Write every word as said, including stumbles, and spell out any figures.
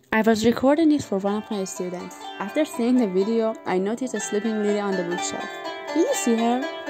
I was recording it for one of my students. After seeing the video, I noticed a sleeping lady on the bookshelf. Do you see her?